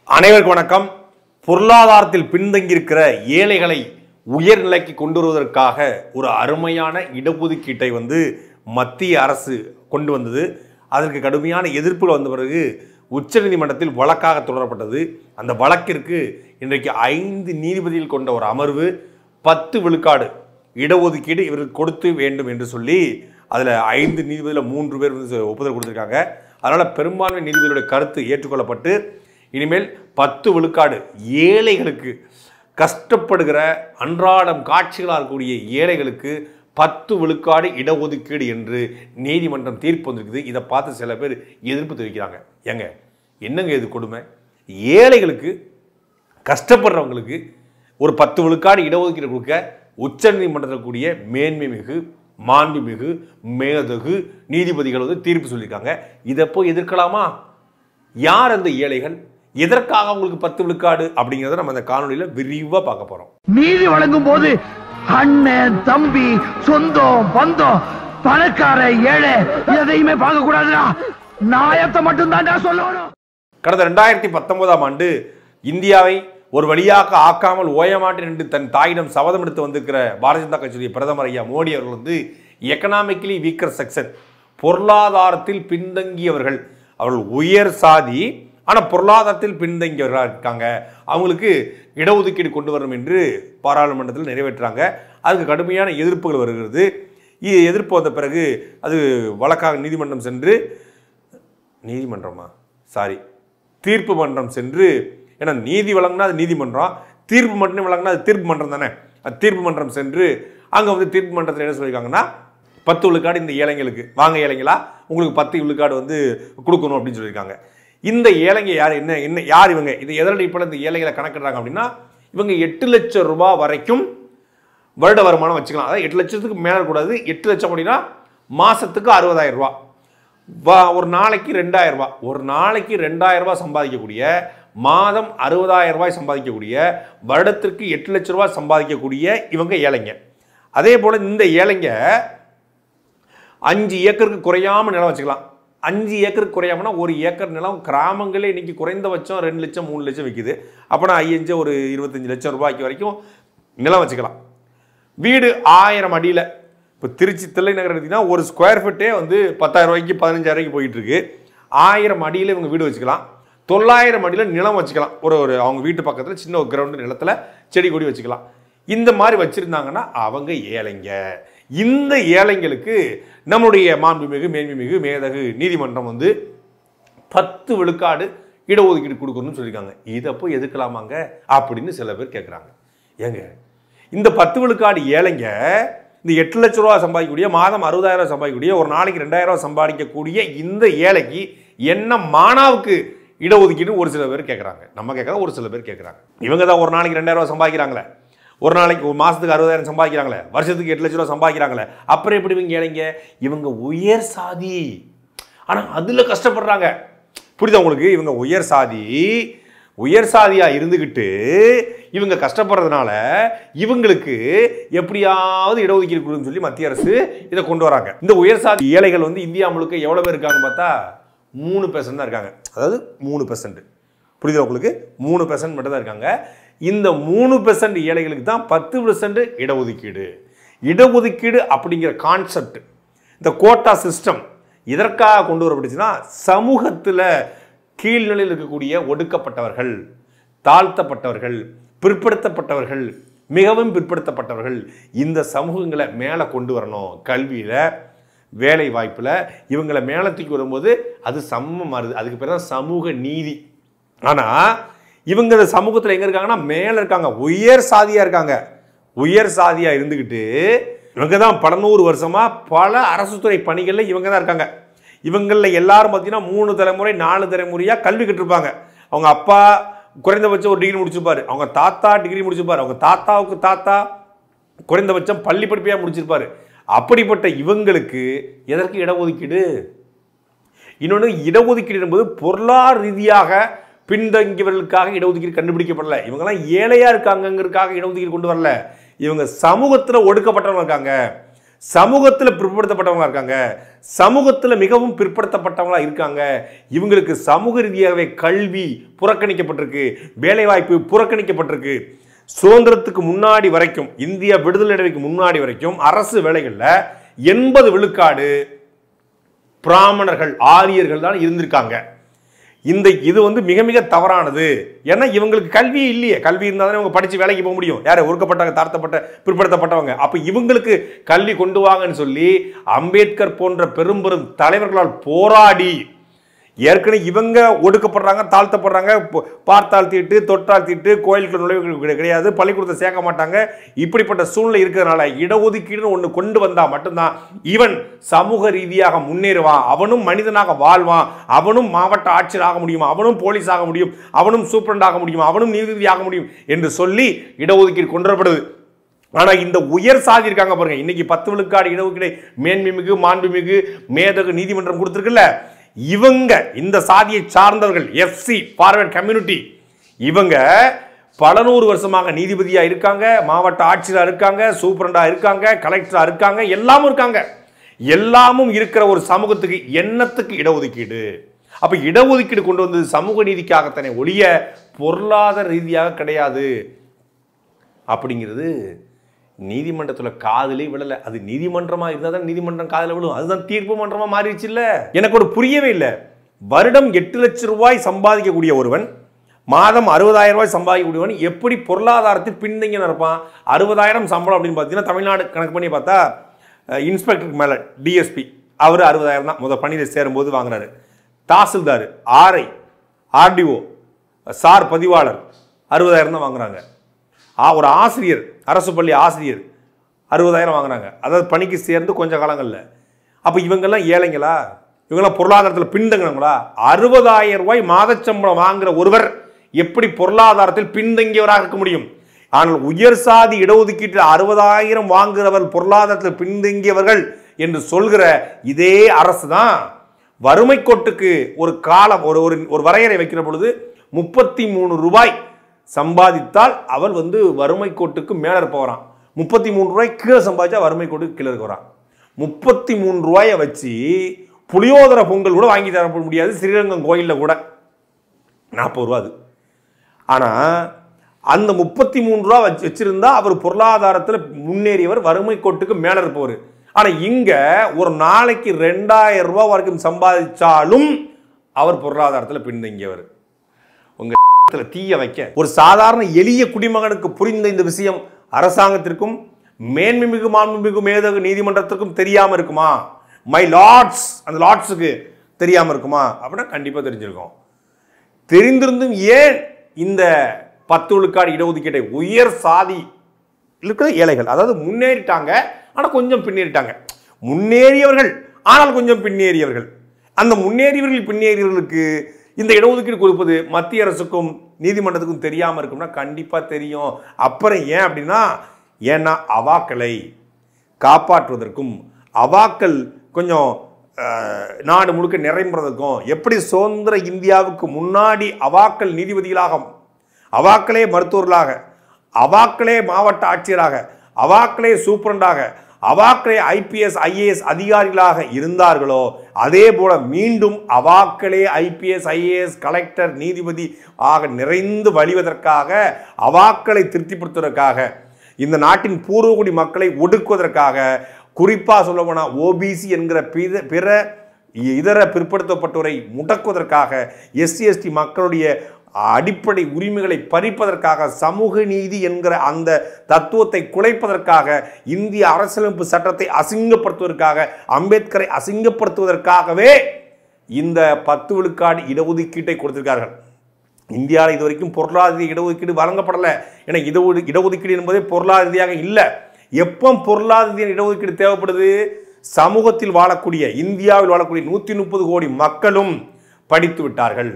அனைவருக்கும் வணக்கம். பொருளாதாரத்தில் பின்தங்கியிருக்கிற ஏழைகளை உயர்நிலைக்கு கொண்டு வருவதற்காக ஒரு அருமையான இடஒதுக்கீட்டை மத்திய அரசு கொண்டு வந்தது. அதற்கு கடுமையான எதிர்ப்புகள் வந்த பிறகு உச்சநீதிமன்றத்தில் வழக்காக தொடரப்பட்டது. அந்த வழக்கிற்கு இன்றைக்கு 5 நீதிபதிகள் கொண்ட ஒரு அமர்வு 10 விழுக்காடு இடஒதுக்கீடு இவருக்கு கொடுத்து வேண்டும் என்று சொல்லி அதில் 5 நீதிபதியில் 3 பேர் ஒப்புதல் கொடுத்துருக்காங்க. அதனால் பெரும்பான்மை நீதிபதிகளுடைய கருத்து ஏற்றுக்கொள்ளப்பட்டு இனிமேல் 10 விழுக்காடு ஏழைகளுக்கு, கஷ்டப்படுகிற அன்றாடம் காட்சிகளாக இருக்கக்கூடிய ஏழைகளுக்கு 10 விழுக்காடு இடஒதுக்கீடு என்று நீதிமன்றம் தீர்ப்பு வந்திருக்குது. இதை பார்த்து சில பேர் எதிர்ப்பு தெரிவிக்கிறாங்க. என்னங்க இது கொடுமை? ஏழைகளுக்கு, கஷ்டப்படுறவங்களுக்கு ஒரு 10 விழுக்காடு இடஒதுக்கீடு கொடுக்க உச்ச நீதிமன்றத்தில் கூடிய மேன்மை மிகு, மாண்புமிகு, மேதகு நீதிபதிகள் தீர்ப்பு சொல்லியிருக்காங்க. இதை போய் எதிர்க்கலாமா? யார் அந்த ஏழைகள்? எதற்காக அவங்களுக்கு 10 விழுக்காடு அப்படிங்கிறத நம்ம இந்த காணொலியில விரிவா பார்க்க போறோம். நீதி வழங்கும் போது அண்ணன், தம்பி, சொந்தம், பந்தம், பணக்கார, ஏழை எதையுமே பார்க்க கூடாதுடா. நியாயத்தை மட்டும் தான் சொல்லணும். கடந்த 2019ஆம் ஆண்டு இந்தியாவை ஒரு வழியாக ஆக்காமல் ஓயமாட்டேன் என்று தன் தாயிடம் சபதம் எடுத்து வந்திருக்கிற பாரதிய ஜனதா கட்சியுடைய பிரதமர் ஐயா மோடி அவர்கள் எக்கனாமிக்கலி வீக்கர் செக்ஷன், பொருளாதாரத்தில் பின்தங்கியவர்கள், அவர்கள் உயர் சாதி ஆனால் பொருளாதாரத்தில் பின்தங்கியவர்களாக இருக்காங்க, அவங்களுக்கு இடஒதுக்கீடு கொண்டு வரணும் என்று பாராளுமன்றத்தில் நிறைவேற்றுறாங்க. அதுக்கு கடுமையான எதிர்ப்புகள் வருகிறது. எதிர்ப்பு வந்த பிறகு அது வழக்காக தீர்ப்பு மன்றம் சென்று, ஏன்னா நீதி வழங்கினா அது நீதிமன்றம், தீர்ப்பு மட்டும் வழங்கினா அது தீர்ப்பு மன்றம் தானே. அது தீர்ப்பு மன்றம் சென்று அங்கே தீர்ப்பு மன்றத்தில் என்ன சொல்லியிருக்காங்கன்னா 10 விழுக்காடு இந்த ஏழைங்களுக்கு, வாங்க ஏழைங்களா உங்களுக்கு 10 விழுக்காடு கொடுக்கணும் அப்படின்னு சொல்லியிருக்காங்க. இந்த ஏழைங்க யார்? யார் இவங்க? இது எதனடி இப்போ இந்த ஏழைகளை கணக்கிடுறாங்க அப்படின்னா, இவங்க 8 லட்சம் ரூபாய் வரைக்கும் வருட வருமானம் வச்சுக்கலாம். அதாவது 8 லட்சத்துக்கு மேலே கூடாது. 8 லட்சம் அப்படின்னா மாசத்துக்கு 60,000 ரூபா, ஒரு நாளைக்கு 2,000 ரூபாய், ஒரு நாளைக்கு 2,000 ரூபாய் சம்பாதிக்கக்கூடிய, மாதம் 60,000 ரூபாய் சம்பாதிக்கக்கூடிய, வருடத்திற்கு 8 லட்சம் ரூபாய் சம்பாதிக்கக்கூடிய இவங்க ஏழைங்க. அதே போல இந்த ஏழைங்க 5 ஏக்கருக்கு குறையாம நிலம் வச்சுக்கலாம். 5 ஏக்கருக்கு குறையாமனா 1 ஏக்கர் நிலம் கிராமங்களே இன்னைக்கு குறைந்தபட்சம் 2 லட்சம் 3 லட்சம் விற்குது. அப்போனா 5 ஒரு 25 லட்சம் ரூபாய்க்கு வரைக்கும் நிலம் வச்சுக்கலாம். வீடு 1000 அடியில், இப்போ திருச்சி தில்லை நகர் எடுத்தீங்கன்னா ஒரு ஸ்கொயர் ஃபீட்டே 10,000 ரூபாய்க்கு 15,000 ரூபாய்க்கு போயிட்டு இருக்கு. 1000 அடியில் இவங்க வீடு வச்சுக்கலாம். 900 அடியில் நிலம் வச்சுக்கலாம். ஒரு அவங்க வீட்டு பக்கத்தில் சின்ன ஒரு கிரவுண்டு நிலத்தில் செடி கொடி வச்சுக்கலாம். இந்த மாதிரி வச்சிருந்தாங்கன்னா அவங்க ஏழைங்க. இந்த ஏழைங்களுக்கு நம்முடைய மாண்புமிகு, மேன்மைமிகு, மேதகு நீதிமன்றம் 10 விழுக்காடு இடஒதுக்கீடு கொடுக்கணும்னு சொல்லியிருக்காங்க. இதை போய் எதுக்கலாமாங்க அப்படின்னு சில பேர் கேட்குறாங்க. இந்த 10 விழுக்காடு ஏழைங்க இந்த 8 லட்சம் ரூபா சம்பாதிக்கக்கூடிய, மாதம் 60,000 ரூபா சம்பாதிக்கக்கூடிய, ஒரு நாளைக்கு 2,000 ரூபா சம்பாதிக்கக்கூடிய இந்த ஏழைக்கு என்ன மானாவுக்கு இடஒதுக்கீடு ஒரு சில பேர் கேட்குறாங்க. நம்ம கேட்கலாம், ஒரு சில பேர் கேட்குறாங்க. இவங்க தான் ஒரு நாளைக்கு 2,000 ரூபா சம்பாதிக்கிறாங்களே, ஒரு நாளைக்கு ஒரு மாதத்துக்கு 60,000 சம்பாதிக்கிறாங்களே, வருஷத்துக்கு 8 லட்சம் ரூபா சம்பாதிக்கிறாங்களே, அப்புறம் எப்படி இவங்க ஏழைங்க? இவங்க உயர் சாதி, ஆனால் அதில் கஷ்டப்படுறாங்க. புரியுதா உங்களுக்கு? இவங்க உயர் சாதியாக இருந்துக்கிட்டு இவங்க கஷ்டப்படுறதுனால இவங்களுக்கு எப்படியாவது இடஒதுக்கீடு கொடுன்னு சொல்லி மத்திய அரசு இதை கொண்டு வராங்க. இந்த உயர் சாதி ஏழைகள் இந்தியா முழுக்க எவ்வளோ பேர் இருக்காங்கன்னு பார்த்தா 3% தான் இருக்காங்க. அதாவது 3%. புரியுதா உங்களுக்கு? 3% மட்டும் தான் இருக்காங்க. இந்த 3% ஏழைகளுக்கு தான் 10% இடஒதுக்கீடு. இடஒதுக்கீடு அப்படிங்கிற கான்செப்ட், இந்த கோட்டா சிஸ்டம் இதற்காக கொண்டு வரப்பட்டுச்சுன்னா, சமூகத்தில் கீழ்நிலையில் இருக்கக்கூடிய ஒடுக்கப்பட்டவர்கள், தாழ்த்தப்பட்டவர்கள், பிற்படுத்தப்பட்டவர்கள், மிகவும் பிற்படுத்தப்பட்டவர்கள், இந்த சமூகங்களை மேலே கொண்டு வரணும். கல்வியில், வேலை வாய்ப்பில் இவங்களை மேலே தூக்கி வரும்போது அது சமமாக மாறுது. அதுக்கு பேர் தான் சமூக நீதி. ஆனால் இவங்க சமூகத்தில் எங்கே இருக்காங்கன்னா மேலே இருக்காங்க, உயர் சாதியாக இருக்காங்க. உயர் சாதியாக இருந்துக்கிட்டு இவங்க தான் பல 100 வருஷமாக பல அரசு துறை பணிகளில் இவங்க தான் இருக்காங்க. இவங்களில் எல்லாரும் பார்த்தீங்கன்னா 3 தலைமுறை 4 தலைமுறையாக கல்வி கற்றுருப்பாங்க. அவங்க அப்பா குறைந்தபட்சம் ஒரு டிகிரி முடிச்சிருப்பாரு, அவங்க தாத்தா டிகிரி முடிச்சிருப்பாரு, அவங்க தாத்தாவுக்கு தாத்தா குறைந்தபட்சம் பள்ளி படிப்பையாக முடிச்சிருப்பாரு. அப்படிப்பட்ட இவங்களுக்கு எதற்கு இடஒதுக்கீடு? இன்னொன்று, இடஒதுக்கீடு என்பது பொருளாதார ரீதியாக பின்தங்கியவர்களுக்காக இடஒதுக்கீடு கண்டுபிடிக்கப்படல. இவங்கெல்லாம் ஏழையா இருக்காங்கிறதுக்காக இடஒதுக்கீடு கொண்டு வரல. இவங்க சமூகத்தில் ஒடுக்கப்பட்டவங்க இருக்காங்க, சமூகத்தில் பிற்படுத்தப்பட்டவங்களா இருக்காங்க, சமூகத்தில் மிகவும் பிற்படுத்தப்பட்டவங்களா இருக்காங்க. இவங்களுக்கு சமூக ரீதியாகவே கல்வி புறக்கணிக்கப்பட்டிருக்கு, வேலைவாய்ப்பு புறக்கணிக்கப்பட்டிருக்கு. சுதந்திரத்துக்கு முன்னாடி வரைக்கும், இந்தியா விடுதலை அடைவதற்கு முன்னாடி வரைக்கும் அரசு வேலைகளில் 80 விழுக்காடு பிராமணர்கள், ஆரியர்கள் தான் இருந்திருக்காங்க. இது வந்து மிக மிக தவறானது. ஏன்னா இவங்களுக்கு கல்வி இல்லையே, கல்வி இருந்தால் தானே இவங்க படிச்சு வேலைக்கு போக முடியும். யாரு? ஒடுக்கப்பட்டவங்க, தாழ்த்தப்பட்ட, பிற்படுத்தப்பட்டவங்க. அப்ப இவங்களுக்கு கல்வி கொண்டு வாங்கன்னு சொல்லி அம்பேத்கர் போன்ற பெரும் பெரும் தலைவர்களால் போராடி, ஏற்கனவே இவங்க ஒடுக்கப்படுறாங்க, தாழ்த்தப்படுறாங்க, பார்த்தால் தீட்டு, தொட்டால் தீட்டு, கோயிலுக்கு நுழைவு கிடையாது, பள்ளிக்கூடத்தை சேர்க்க மாட்டாங்க. இப்படிப்பட்ட சூழ்நிலை இருக்கிறதுனால இடஒதுக்கீடுன்னு ஒன்று கொண்டு வந்தா மட்டும்தான் இவன் சமூக ரீதியாக முன்னேறுவான், அவனும் மனிதனாக வாழ்வான், அவனும் மாவட்ட ஆட்சியர் ஆக முடியும், அவனும் போலீஸ் ஆக முடியும், அவனும் சூப்பரண்ட் ஆக முடியும், அவனும் நீதிபதி ஆக முடியும் என்று சொல்லி இடஒதுக்கீடு கொண்டு வரப்படுது. ஆனா இந்த உயர் சாதி இருக்காங்க பாருங்க, இன்னைக்கு 10 விழுக்காடு இடஒதுக்கீடு மேன்மைமிகு மாண்புமிகு மேதகு நீதிமன்றம் கொடுத்திருக்குல்ல, இவங்க இந்த சாதியை சார்ந்தவர்கள், எஃப்சி ஃபார்வர்ட் கம்யூனிட்டி, இவங்க பல 100 வருஷமாக நீதிபதியா இருக்காங்க, மாவட்ட ஆட்சியரா இருக்காங்க, சூப்பரண்டா இருக்காங்க, கலெக்டரா இருக்காங்க, எல்லாமும் இருக்காங்க. எல்லாமும் இருக்கிற ஒரு சமூகத்துக்கு என்னத்துக்கு இடஒதுக்கீடு? அப்ப இடஒதுக்கீடு கொண்டு வந்தது சமூக நீதிக்காகத்தானே ஒழிய பொருளாதார ரீதியாக கிடையாது அப்படிங்கிறது நீதிமன்றத்துல காதலே விழல. அது நீதிமன்றமா இருந்தா தான் நீதிமன்றம் காதல விழும். அதுதான் தீர்ப்பு மன்றமா மாறிடுச்சு இல்ல. எனக்கு ஒரு புரியவே இல்லை. வருடம் 8 லட்சம் ரூபாய் சம்பாதிக்கக்கூடிய ஒருவன், மாதம் 60,000 ரூபாய் சம்பாதிக்கக்கூடியவன் எப்படி பொருளாதாரத்தில் பின்தங்கி இருப்பான்? 60,000 சம்பளம் அப்படின்னு பார்த்தீங்கன்னா தமிழ்நாடு கணக்கு பண்ணி பார்த்தா இன்ஸ்பெக்டருக்கு மேல டிஎஸ்பி அவர் 60,000 தான் முதல் பணியில் சேரும்போது வாங்குறாரு. தாசில்தார், ஆர்ஐ, ஆர்டிஓ, சார் பதிவாளர் 60,000 தான் வாங்குறாங்க. ஒரு ஆசிரியர், அரசு பள்ளி ஆசிரியர் 60,000 வாங்குறாங்க. அதாவது பணிக்கு சேர்ந்து கொஞ்ச காலங்களில். அப்போ இவங்கெல்லாம் ஏழைங்களா? இவங்கெல்லாம் பொருளாதாரத்தில் பின்தங்கினவங்களா? 60,000 ரூபாய் மாதச்சம்பளம் வாங்குற ஒருவர் எப்படி பொருளாதாரத்தில் பின்தங்கியவராக இருக்க முடியும்? ஆனால் உயர் சாதி இடஒதுக்கீட்டில் 60,000 வாங்குகிறவர் பொருளாதாரத்தில் பின்தங்கியவர்கள் என்று சொல்கிற இதே அரசு தான் வறுமை கோட்டுக்கு ஒரு காலம், ஒரு வரையறை வைக்கிற பொழுது 33 ரூபாய் சம்பாதித்தால் அவள் வந்து வறுமை கோட்டுக்கு மேல இருப்பவரான். 33 ரூபாய் கீழே சம்பாதிச்சா வறுமை கோட்டுக்கு கீழே இருக்கிறான். 33 ரூபாயை வச்சு புளியோதர பொங்கல் கூட வாங்கி தரப்பட முடியாது ஸ்ரீரங்கம் கோயிலில் கூட. 40 ரூபா அது. ஆனா அந்த 33 ரூபா வச்சிருந்தா அவர் பொருளாதாரத்தில் முன்னேறியவர், வறுமை கோட்டுக்கு மேல இருப்பவர். ஆனா இங்க ஒரு நாளைக்கு 2,000 ரூபாய் வரைக்கும் சம்பாதிச்சாலும் அவர் பொருளாதாரத்தில் பின்தங்கியவர். உங்க தீய வைக்க ஒரு சாதாரண எளிய குடிமகனுக்கு புரிந்த இந்த விஷயம் அரசாங்கத்திற்கும் மேன்மைமிகு மாண்புமிகு மேதகு நீதிமன்றத்திற்கும் தெரியாம இருக்குமா? மை லார்ட்ஸ், அந்த லார்ட்ஸுக்கு தெரியாம இருக்குமா? அப்படின்னா கண்டிப்பா தெரிஞ்சிருக்கும். தெரிந்திருந்தும் ஏன் இந்த 10 விழுக்காடு இடஒதுக்கீட்டை உயர் சாதி இருக்கிற ஏழைகள், அதாவது முன்னேறிட்டாங்க ஆனா கொஞ்சம் பின்னேறிட்டாங்க, முன்னேறியவர்கள் ஆனால் கொஞ்சம் பின்னேறியவர்கள், அந்த முன்னேறியவர்கள் பின்னேறியவர்களுக்கு இந்த இடஒதுக்கீடு கொடுப்பது மத்திய அரசுக்கும் நீதிமன்றத்துக்கும் தெரியாம இருக்கும்னா கண்டிப்பா தெரியும். அப்புறம் ஏன் அப்படின்னா, ஏன்னா அவாக்களை காப்பாற்றுவதற்கும் அவாக்கள் கொஞ்சம் நாடு முழுக்க நிறைம்புறதுக்கும், எப்படி சுதந்திர இந்தியாவுக்கு முன்னாடி அவாக்கள் நீதிபதிகளாக, அவாக்களே மருத்துவர்களாக, அவாக்களே மாவட்ட ஆட்சியராக, அவாக்களே சூப்பரண்டாக, அவாக்களே ஐபிஎஸ் ஐஏஎஸ் அதிகாரிகளாக இருந்தார்களோ அதே போல மீண்டும் அவாக்களே ஐபிஎஸ் ஐஏஎஸ் கலெக்டர் நீதிபதி ஆக நிறைந்து வழிவதற்காக, அவாக்களை திருப்திப்படுத்துவதற்காக, இந்த நாட்டின் பூர்வகுடி மக்களை ஒடுக்குவதற்காக, குறிப்பா சொல்ல போனா ஓபிசி என்கிற பிற இதர பிற்படுத்தப்பட்டோரை முடக்குவதற்காக, எஸ்சி எஸ்டி மக்களுடைய அடிப்படை உரிமைகளை பறிப்பதற்காக, சமூக நீதி என்கிற அந்த தத்துவத்தை குலைப்பதற்காக, இந்திய அரசியலமைப்பு சட்டத்தை அசிங்கப்படுத்துவதற்காக, அம்பேத்கரை அசிங்கப்படுத்துவதற்காகவே இந்த 10 விழுக்காடு இடஒதுக்கீட்டை கொடுத்திருக்கார்கள். இந்தியாவில் இதுவரைக்கும் பொருளாதார இடஒதுக்கீடு வழங்கப்படலை. ஏன்னா இடஒதுக்கீடு என்பதே பொருளாதார ரீதியாக இல்லை. எப்போ பொருளாதார இடஒதுக்கீடு தேவைப்படுது? சமூகத்தில் வாழக்கூடிய, இந்தியாவில் வாழக்கூடிய 130 கோடி மக்களும் படித்து விட்டார்கள்,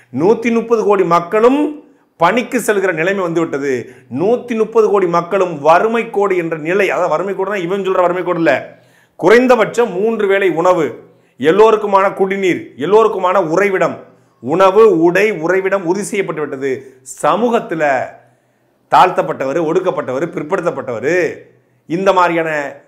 130 கோடி மக்களும் பணிக்கு செல்கிற நிலைமை வந்துவிட்டது, 130 கோடி மக்களும் வறுமை கோடு என்ற நிலை, அதாவது வறுமை கோடுனா இவன் சொல்ற வறுமை கோடு இல்ல, குறைந்தபட்சம் 3 வேளை உணவு, எல்லோருக்குமான குடிநீர், எல்லோருக்குமான உறைவிடம், உணவு உடை உறைவிடம் உறுதி செய்யப்பட்டு விட்டது. சமூகத்தில் தாழ்த்தப்பட்டவர், ஒடுக்கப்பட்டவர், பிற்படுத்தப்பட்டவர், இந்த மாதிரியான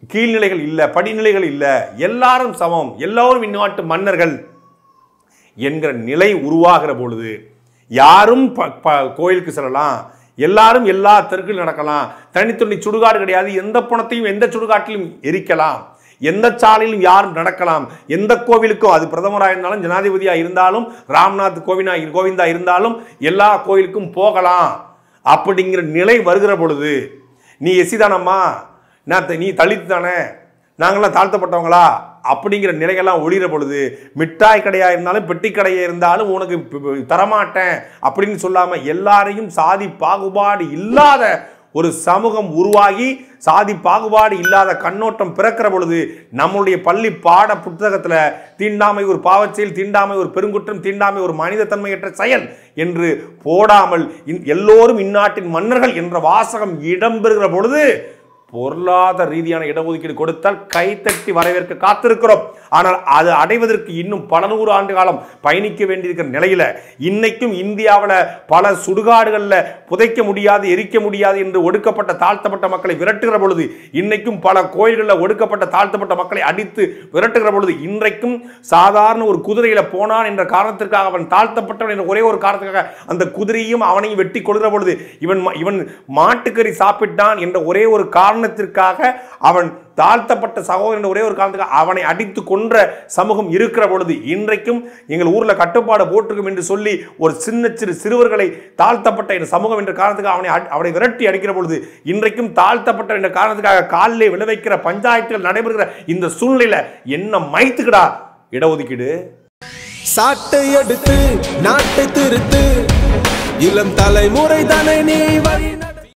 கீழ்நிலைகள் இல்லை, படிநிலைகள் இல்லை, எல்லாரும் சமம், எல்லோரும் இந்நாட்டு மன்னர்கள் என்கிற நிலை உருவாகிற பொழுது யாரும் கோயிலுக்கு செல்லலாம், எல்லாரும் எல்லா தெருக்களிலும் நடக்கலாம், தனித்தனி சுடுகாடு கிடையாது, எந்த பணத்தையும் எந்த சுடுகாட்டிலும் எரிக்கலாம், எந்த சாலையிலும் யாரும் நடக்கலாம், எந்த கோவிலுக்கும், அது பிரதமராக இருந்தாலும் ஜனாதிபதியாக இருந்தாலும் ராம்நாத் கோவிந்தா இருந்தாலும் எல்லா கோயிலுக்கும் போகலாம் அப்படிங்கிற நிலை வருகிற பொழுது நீ எஸ்சி தானம்மா, நீ தலித்து தானே, நாங்களாம் தாழ்த்தப்பட்டவங்களா அப்படிங்கிற நிலைகள்லாம் ஒளிகிற பொழுது மிட்டாய் கடையாக இருந்தாலும் பெட்டி கடையாக இருந்தாலும் உனக்கு தரமாட்டேன் அப்படின்னு சொல்லாமல் எல்லாரையும் சாதி பாகுபாடு இல்லாத ஒரு சமூகம் உருவாகி சாதி பாகுபாடு இல்லாத கண்ணோட்டம் பிறக்கிற பொழுது நம்முடைய பள்ளி பாட புத்தகத்தில் தீண்டாமை ஒரு பாவச்செயல், தீண்டாமை ஒரு பெருங்குற்றம், தீண்டாமை ஒரு மனித தன்மையற்ற செயல் என்று போடாமல் எல்லோரும் இந்நாட்டின் மன்னர்கள் என்ற வாசகம் இடம்பெறுகிற பொழுது பொருளாதார ரீதியான இடஒதுக்கீடு கொடுத்தால் கைத்தட்டி வரவேற்க காத்திருக்கிறோம். ஆனால் அது அடைவதற்கு இன்னும் பல நூறு ஆண்டு காலம் பயணிக்க வேண்டியிருக்கிற நிலையில இன்னைக்கும் இந்தியாவில் பல சுடுகாடுகளில் புதைக்க முடியாது, எரிக்க முடியாது என்று ஒடுக்கப்பட்ட தாழ்த்தப்பட்ட மக்களை விரட்டுகிற பொழுது, இன்னைக்கும் பல கோயில்களில் ஒடுக்கப்பட்ட தாழ்த்தப்பட்ட மக்களை அடித்து விரட்டுகிற பொழுது, இன்றைக்கும் சாதாரண ஒரு குதிரையில போனான் என்ற காரணத்திற்காக அவன் தாழ்த்தப்பட்டவன் என்ற ஒரே ஒரு காரணத்திற்காக அந்த குதிரையும் அவனையும் வெட்டி கொள்கிற பொழுது, இவன் மாட்டுக்கறி சாப்பிட்டான் என்ற ஒரே ஒரு காரணத்திற்காக அவன் தாழ்த்தப்பட்ட சகோதரன் ஒரே ஒரு காரணத்துக்கு அவனை அடித்து கொன்ற சமூகம் இருக்கிற பொழுது, இன்றைக்கும் எங்கள் ஊர்ல கட்டுப்பாடு போட்டிருக்கும் என்று சொல்லி ஒரு சிறுவர்களை தாழ்த்தப்பட்ட என்ற சமூகம் என்ற காரணத்துக்கு அவனை விரட்டி அடிக்கிற பொழுது, இன்றைக்கும் தாழ்த்தப்பட்ட என்ற காரணத்துக்காக காலிலே விளைவிக்கிற பஞ்சாயத்துகள் நடைபெறுகிற இந்த சூழ்நிலையில என்ன மைத்துக்கடா இடஒதுக்கீடு? சாட்டை எடுத்து நாட்டை திருத்து, இளம் தலைமுறை தானே நீ